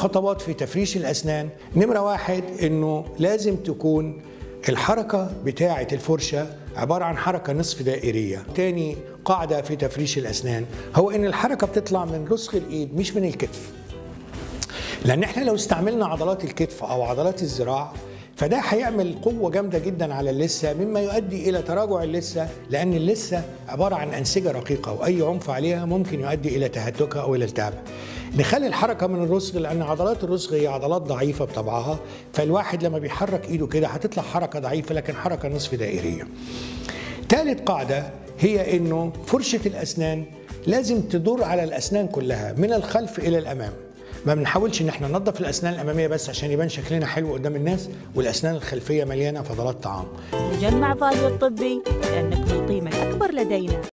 خطوات في تفريش الأسنان. نمرة واحد إنه لازم تكون الحركة بتاعة الفرشة عبارة عن حركة نصف دائرية. تاني قاعدة في تفريش الأسنان هو إن الحركة بتطلع من رسغ الإيد مش من الكتف، لأن إحنا لو استعملنا عضلات الكتف أو عضلات الذراع فده هيعمل قوة جامدة جدا على اللثة، مما يؤدي إلى تراجع اللثة، لأن اللثة عبارة عن أنسجة رقيقة وأي عنف عليها ممكن يؤدي إلى تهتكها أو إلى التهابها. نخلي الحركة من الرسغ، لأن عضلات الرسغ هي عضلات ضعيفة بطبعها، فالواحد لما بيحرك إيده كده هتطلع حركة ضعيفة لكن حركة نصف دائرية. ثالث قاعدة هي إنه فرشة الأسنان لازم تدور على الأسنان كلها من الخلف إلى الأمام. ما بنحاولش ان احنا ننظف الاسنان الاماميه بس عشان يبان شكلنا حلو قدام الناس والاسنان الخلفيه مليانه فضلات طعام. مجمع فاليو الطبي، لانكم القيمه الاكبر لدينا.